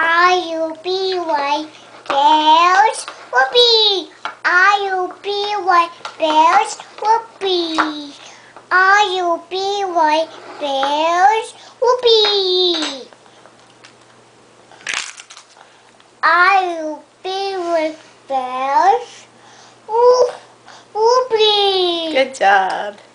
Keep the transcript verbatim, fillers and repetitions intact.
R U B Y, bells, whoopee. R U B Y, bells, whoopee. R U B Y, bells, whoopee. R U B Y, bells, whoopee. Good job.